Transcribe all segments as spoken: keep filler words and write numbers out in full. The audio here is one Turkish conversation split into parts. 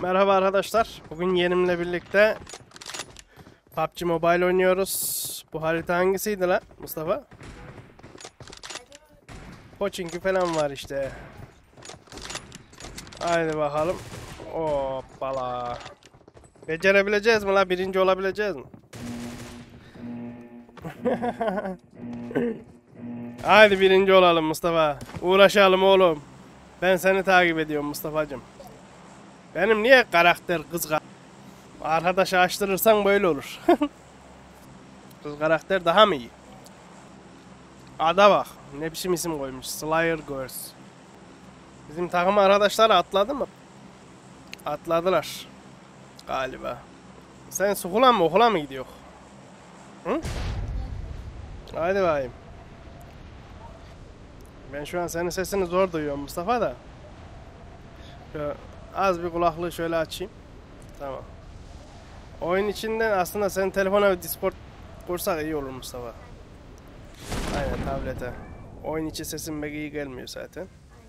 Merhaba arkadaşlar. Bugün yeğenimle birlikte P U B G Mobile oynuyoruz. Bu harita hangisiydi lan Mustafa? Pochinki falan var işte. Haydi bakalım. Hoppala. Becerebileceğiz mi la? Birinci olabileceğiz mi? Haydi birinci olalım Mustafa. Uğraşalım oğlum. Ben seni takip ediyorum Mustafa'cığım. Benim niye karakter kız karakter? Arkadaşı açtırırsan böyle olur. Kız karakter daha mı iyi? Ada bak. Ne biçim isim koymuş. Slayer Girls. Bizim takım arkadaşlar atladı mı? Atladılar. Galiba. Sen sukula mı okula mı gidiyor? Hı? Haydi bakayım. Ben şu an senin sesini zor duyuyorum Mustafa da. Şöyle az bir kulaklığı şöyle açayım. Tamam. Oyun içinden aslında senin telefona bir Discord kursak iyi olur Mustafa. Aynen tablete. Oyun içi sesin pek iyi gelmiyor zaten.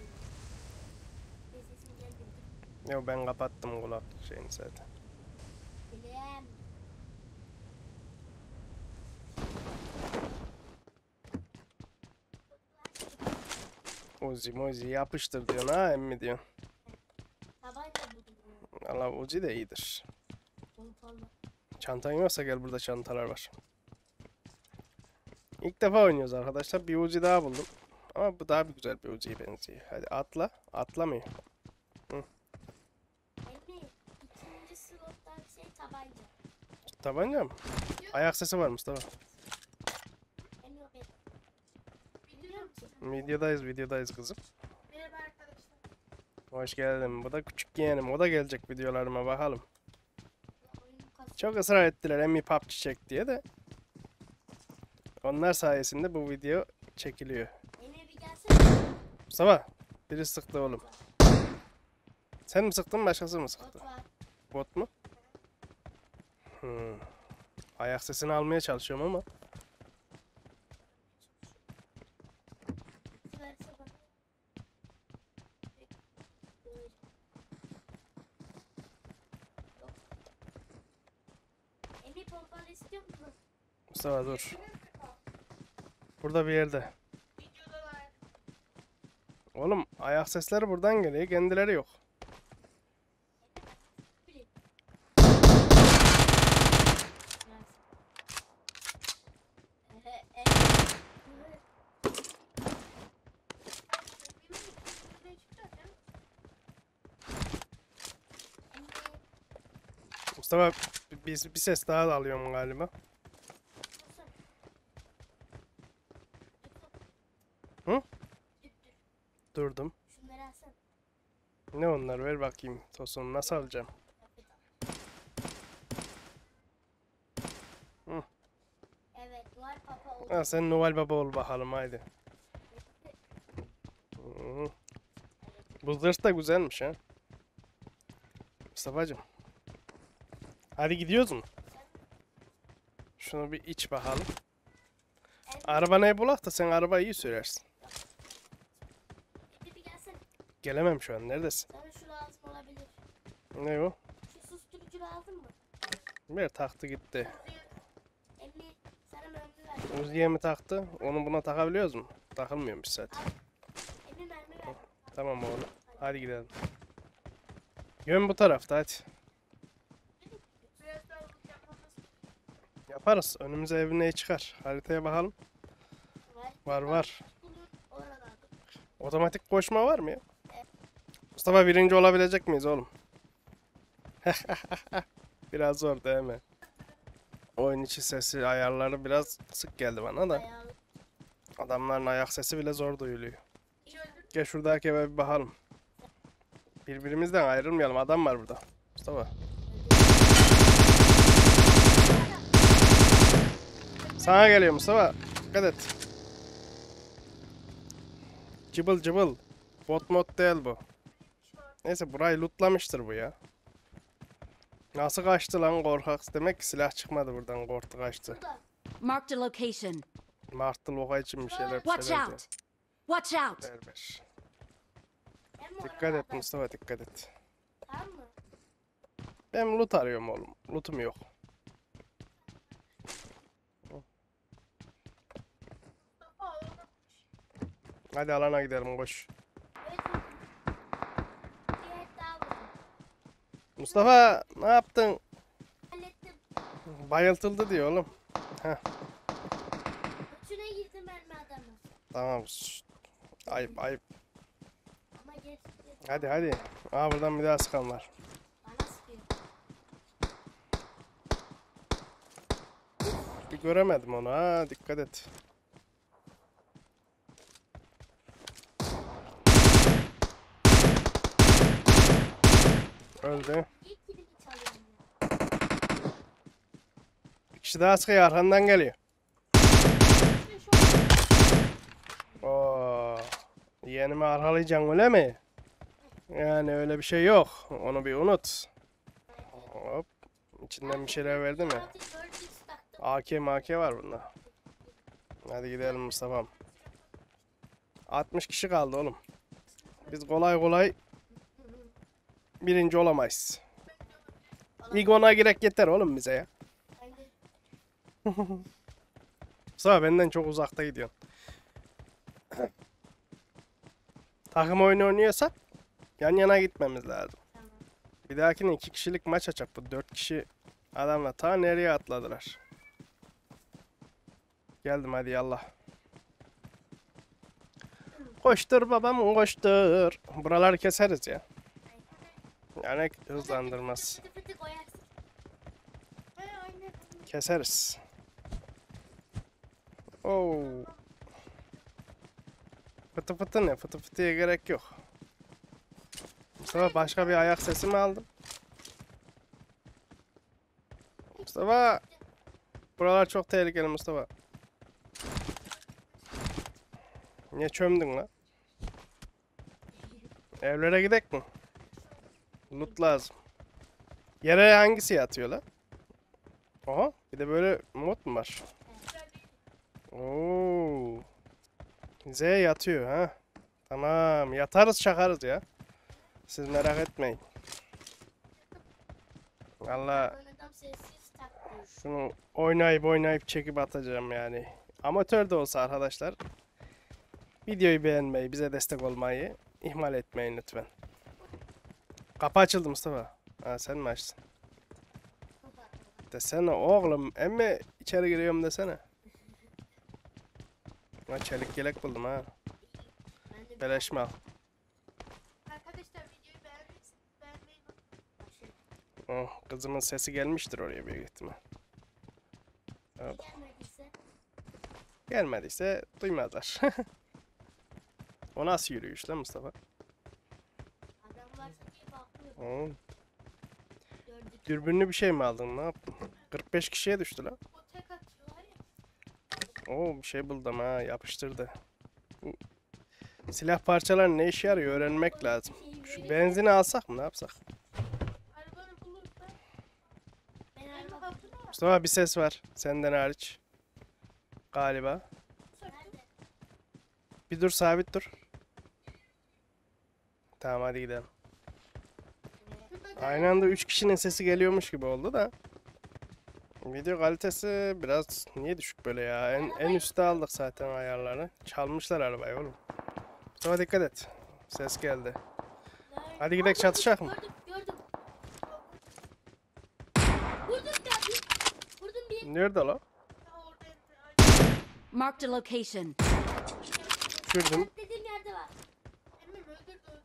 Yok ben kapattım kulak şeyini zaten. Uzi muzi yapıştır diyorsun ha emmi diyorsun. Valla Uzi de iyidir. Çantan yoksa gel burada çantalar var. İlk defa oynuyoruz arkadaşlar. Bir Uzi daha buldum. Ama bu daha bir güzel bir Uzi'ye benziyor. Hadi atla. Atlamıyor. Hı. İkinci slottan şey tabanca. Tabanca mı? Ayak sesi var Mustafa. Biliyor musun? Videodayız videodayız kızım. Merhaba arkadaşlar. Hoş geldin. Bu da küçük yeğenim. O da gelecek videolarıma bakalım. Oyun kasıyor. Çok ısrar ettiler emmi P U B G çek diye de. Onlar sayesinde bu video çekiliyor. Emre bir gelsene. Mustafa biri sıktı oğlum. Sen mi sıktın başkası mı sıktı? Bot var. Bot mu? Hmm. Ayak sesini almaya çalışıyorum ama. Verse bana. Emre pompalı istiyor musun? Mustafa dur. Burada bir yerde. Oğlum ayak sesleri buradan geliyor. Kendileri yok. Mustafa bir, bir ses daha da alıyorum galiba. Hı? Durdum. Şunları alsana. Ne onlar ver bakayım. Tosunu nasıl alacağım? Hı. Evet, Noel Papa oldu. Ha, sen Noel Baba ol bakalım haydi. Hı. Bu zırh da güzelmiş ha. Mustafa'cığım. Hadi gidiyoruz mu? Şunu bir iç bakalım. Arabanı bulak da sen arabayı iyi sürersin. Emre bir gelsene. Gelemem şu an. Neredesin? Sana şu lazım olabilir. Ne o? Şu susturucu lazım mı? Bir taktı gitti. Emre sana mermi ver. Uzi'ye mi taktı? Onu buna takabiliyoruz mu? Takılmıyormuş zaten. Emre mermi ver. Tamam oğlum. Hadi gidelim. Yön bu tarafta hadi. Yaparız. Önümüze evin neyi çıkar. Haritaya bakalım. Var var. Oralarda. Otomatik koşma var mı ya? Mustafa birinci olabilecek miyiz oğlum? Biraz zor değil mi? Oyun içi sesi ayarları biraz sık geldi bana da. Ayağını. Adamların ayak sesi bile zor duyuluyor. Gel şuradaki eve bir bakalım. Birbirimizden ayrılmayalım. Adam var burada. Mustafa. Sana geliyor Mustafa. Dikkat et. Cıbıl cıbıl. Bot mod değil bu. Neyse burayı lootlamıştır bu ya. Nasıl kaçtı lan korkak? Demek ki silah çıkmadı buradan. Korktu kaçtı. Marked a location. Martı loka için bir şeyler bir Watch şeyler diyor. out! Watch out! Berber. Emre Dikkat et oralarda. Mustafa dikkat et. Tamam mı? Ben loot arıyorum oğlum. Lootum yok. Hadi alana gidelim koş. Evet. Bir et daha vurdum. Mustafa ne yaptın? Hallettim. Bayıltıldı diyor oğlum. Heh, Bütüne girdim mermi adamı. tamam. Şşt. Ayıp ayıp. Ama geç. Hadi hadi. Aa buradan bir daha sıkan var. Bana sıkıyor. Bir göremedim onu ha, dikkat et. Öldü. İlk kilimi çalıyorum ya. Bir kişi daha sıkıyor, arkandan geliyor. Şimdi şu an Oo. Yeğenimi arhalayacaksın öyle mi? Yani öyle bir şey yok. Onu bir unut. Hop. İçinden bir şeyler verdi mi? altı dört x taktım. A K M K var bunda. Hadi gidelim Mustafa'm. altmış kişi kaldı oğlum. Biz kolay kolay birinci olamayız. İlk ona girek yeter oğlum bize ya. Ben de Mustafa benden çok uzakta gidiyorsun. Takım oyunu oynuyorsak yan yana gitmemiz lazım. tamam. Bir dahakine iki kişilik maç açacak bu. Dört kişi adamla ta nereye atladılar. Geldim hadi yallah. Koştur babam koştur. Buraları keseriz ya. Yani hızlandırmaz. Fıtı fıtı koyarsın. He aynen. Keseriz. Oo. Fıtı fıtı ne? Fıtı fıtıya gerek yok. Mustafa başka bir ayak sesi mi aldın? Mustafa. Buralar çok tehlikeli Mustafa. Niye çömdün lan? Evlere gidek mi? Loot lazım. Yere hangisi yatıyor lan? Oha, bir de böyle mod mu var? Oo. Z yatıyor ha. Tamam, yatarız çakarız ya. Siz merak etmeyin. Valla Ben adam sessiz taktı. şunu oynayıp oynayıp çekip atacağım yani. Amatör de olsa arkadaşlar. Videoyu beğenmeyi, bize destek olmayı ihmal etmeyin lütfen. Kapı açıldı Mustafa. Ha, sen mi açtın? Desene oğlum. Emme içeri giriyorum desene. Ha, çelik yelek buldum ha. Ben de Beleş mi al? arkadaşlar videoyu beğendiyseniz beğenmeyi unutmayın. Oh, kızımın sesi gelmiştir oraya büyük ihtimal. Evet. Gelmediyse Gelmediyse duymazlar. O nasıl yürüyüş lan Mustafa? adam varsa diye bakmıyor. Oo, Gördük. dürbünlü bir şey mi aldın? Ne yaptın? kırk beş kişiye düştü lan. O tek atıyor var ya. Oo, bir şey buldum ha, yapıştırdı. Bu silah parçaları ne işe yarıyor öğrenmek lazım. Şu benzini alsak mı, ne yapsak? Arabanı bulursa ben araba buldum. Mustafa bir ses var senden hariç. Galiba. Nerede? Bir dur, sabit dur. Tamam hadi gidelim. Aynı anda üç kişinin sesi geliyormuş gibi oldu da. Video kalitesi biraz niye düşük böyle ya? En, en üstte aldık zaten ayarları. Çalmışlar arabayı oğlum. Mustafa dikkat et. Ses geldi. Hadi gidelim, çatışak mı? Gördüm gördüm. Vurdum ya bir. Vurdum bir. Nerede lan? Marked a location. Gördüm. Dediğim yerde var. Emmim öldürdü öldürdü.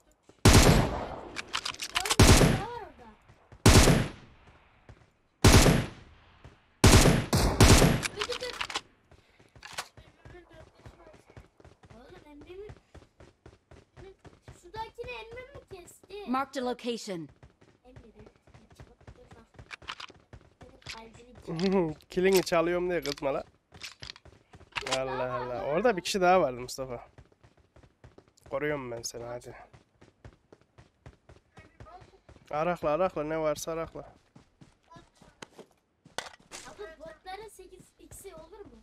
Oğlum bir daha var orada. Öldürdü. Oğlum emmimi. Şuradakini emmim mi kesti? Marked a location. Emmimi. Dur bak. Benim kalbimi Kilini çalıyorum diye kızma la. Allah Allah. Orada bir kişi daha vardı Mustafa. Koruyorum ben seni hadi. Arakla arakla, ne varsa arakla. Abi botların sekiz x'i olur mu?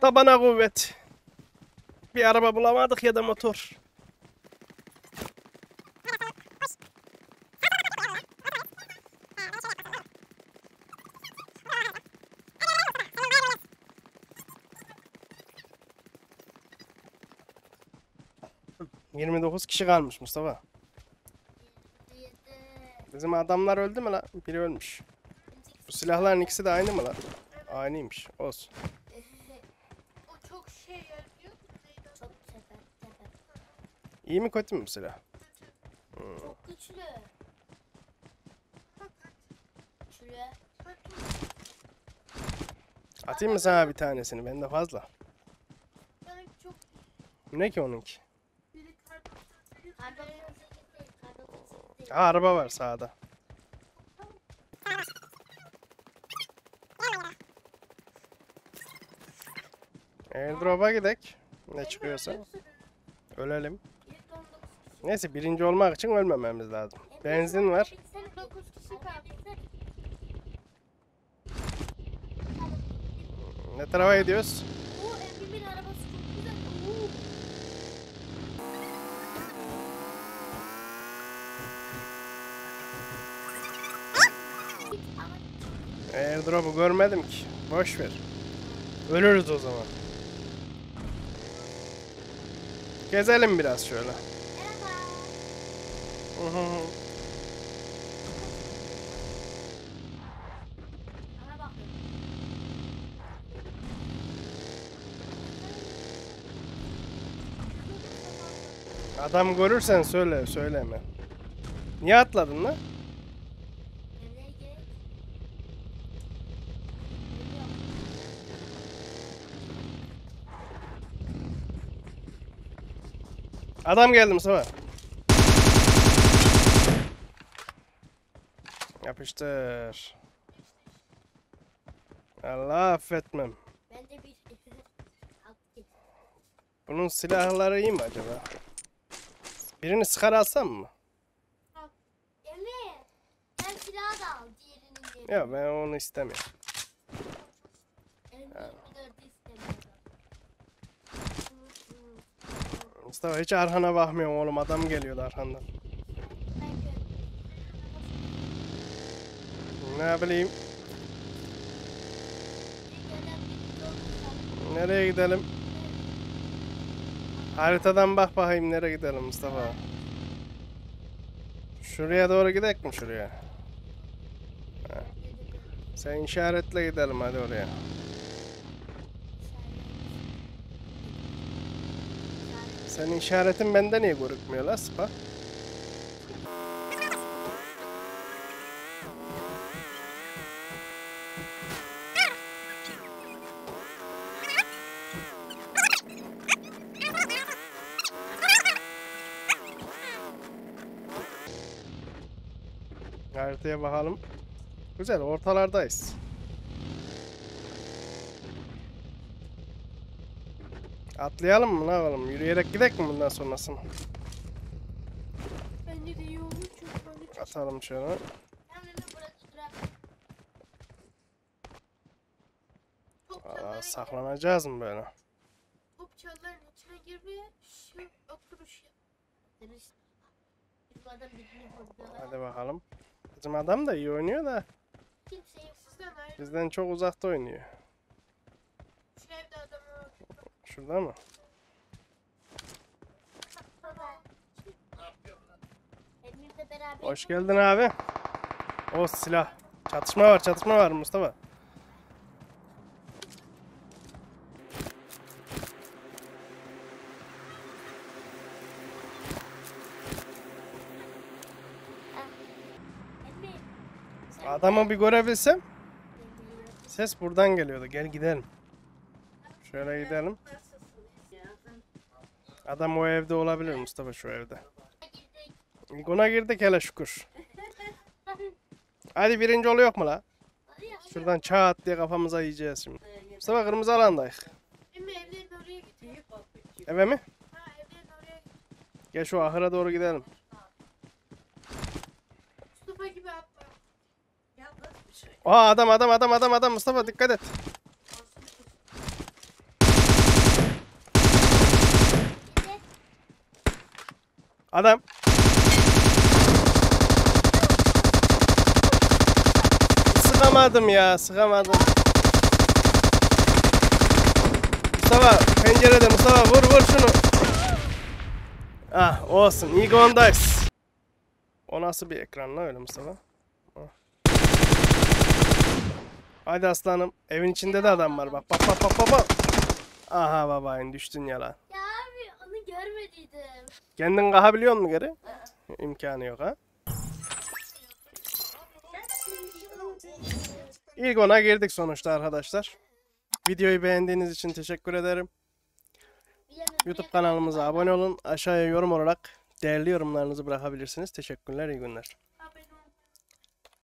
Tabana kuvvet. Bir araba bulamadık ya da motor. yirmi dokuz kişi kalmış Mustafa. Bizim adamlar öldü mü lan? Biri ölmüş. Bu silahların ikisi de aynı mı lan? Aynıymış. Olsun. O çok şey yapıyor. Çok sefer sefer. İyi mi kötü mü bu silah? Çok güçlü. Güçlü. Atayım mı sana bir tanesini? Bende fazla. Ben çok Ne ki onunki? biri kardeşim. Kardeşim. Kardeşim. Aa, araba var sağda. Airdrop'a gidek. Ne çıkıyorsa. Ölelim. Neyse birinci olmak için ölmememiz lazım. Benzin var. dokuz kişi kaldı. Ne tarafa gidiyoruz? Oo, Emre'nin arabası çok güzel. Oo. Airdrop'u görmedim ki. Boş ver. Ölürüz o zaman. Gezelim biraz şöyle. Hı hı hı. Bana bak. Adam görürsen söyle, söyleme. Niye atladın lan? Nereye gerek? Adam geldi Mustafa. Yapıştır. Allah affetmem. Ben de bir Alt git. Bunun silahları iyi mi acaba? Birini sıkar alsam mı? Emre, sen silahı da al diğerinin yerine. Ya ben onu istemiyorum. Emre yirmi dördü istemiyorum. Mustafa hiç arkana bakmıyorum oğlum. Adam geliyordu arkandan. Ben gö- Ne bileyim. Gelen bir yol- Nereye gidelim? Haritadan bak bakayım nereye gidelim Mustafa. Şuraya doğru gidelim mi şuraya? Ha. Sen işaretle gidelim hadi oraya. Senin işaretin bende niye görükmüyor la Sıpa? Haritaya bakalım. Güzel ortalardayız. Atlayalım mı ne yapalım? Yürüyerek gidelim mi bundan sonrasını? Bence de iyi olur çünkü ben de çok Atalım şöyle. Hemen bırak bırak. Top Aa, çalların, saklanacağız mı böyle? top çalların içine girmeye şu oturuş yap. Bizim adam birini vurdu. Hadi bakalım. Bizim adam da iyi oynuyor da Kimse yok. Sizden ayrı. bizden çok uzakta oynuyor. Şu evde adam var. Şurada mı? Baba. Emir'le beraber. Hoş geldin abi. O silah. Çatışma var, çatışma var Mustafa. Emir. Sen Adamı bir görebilsem. Ses buradan geliyordu. Gel gidelim. Şöyle gidelim. Adam o evde olabilir Mustafa şu evde. girdik. İlk ona girdik hele şükür. Hadi birinci oluyor mu la? Hadi ya. Şuradan çat diye kafamıza yiyeceğiz şimdi. Mustafa kırmızı alandayız. Emir evlerin oraya gidiyor. Eve mi? Ha evlerin oraya gidiyor. Gel şu ahıra doğru gidelim. Mustafa gibi atla. Aa adam adam adam adam adam Mustafa dikkat et. Adam. Sıkamadım ya, sıkamadım. Mustafa pencerede, Mustafa vur vur şunu. Ah olsun, iyi gondays. O nasıl bir ekran lan öyle Mustafa? Ah. Hadi aslanım, evin içinde de adam var bak, bak bak bak bak bak. Aha babayın düştün ya lan. Ya abi onu görmediydim. Kendin kahabiliyor musun geri? İmkanı yok ha. İlk ona girdik sonuçta arkadaşlar. Videoyu beğendiğiniz için teşekkür ederim. YouTube kanalımıza abone olun. Aşağıya yorum olarak değerli yorumlarınızı bırakabilirsiniz. Teşekkürler, iyi günler.